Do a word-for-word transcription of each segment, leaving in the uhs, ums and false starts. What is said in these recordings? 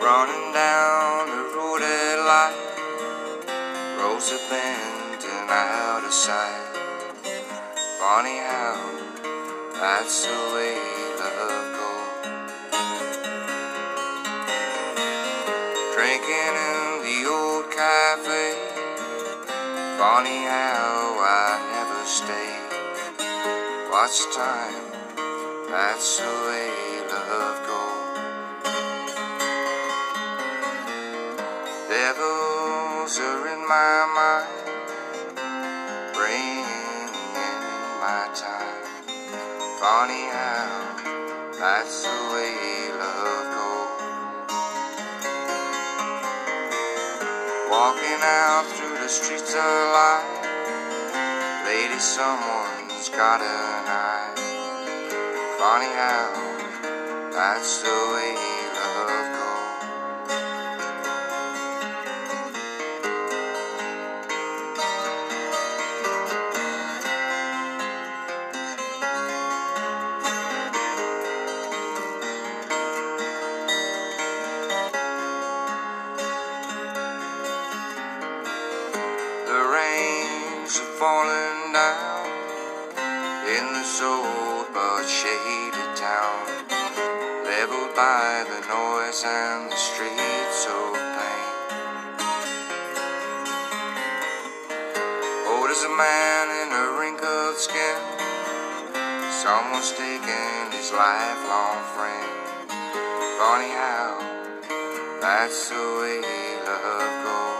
running down the road at light, roads are bent and out of sight. Funny how that's the way love goes. Drinking in the old cafe, funny how I never stayed. Watch time, that's the way love goes. Devils are in my mind, bringing in my time. Funny how that's the way love goes. Walking out through the streets of life, lady, someone's got an eye. Funny how that's the way love goes. The rains are falling down in this old but shaded town, leveled by the noise and the streets of pain. Oh, there's a man in a wrinkled skin, someone's taken his lifelong friend. Funny how that's the way love goes.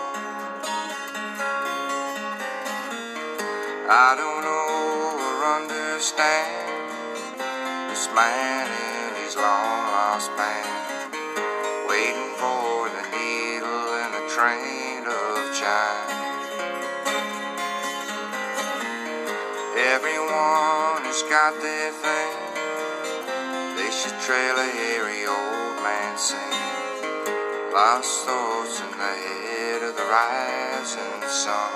I don't know or understand this man in his long lost band, waiting for the needle in a train of chime. Everyone has got their thing, they should trail a hairy old man sing. Lost thoughts in the head of the rising sun.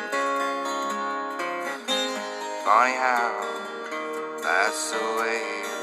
Funny how that's the way